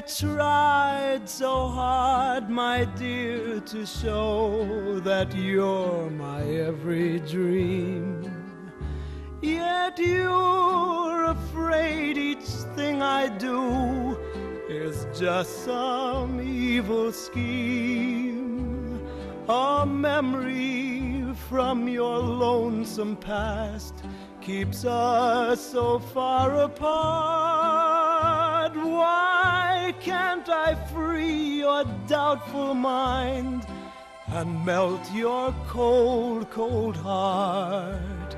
tried so hard, my dear, to show that you're my every dream. Yet you're afraid each thing I do is just some evil scheme, a memory from your lonesome past keeps us so far apart. Why can't I free your doubtful mind and melt your cold, cold heart?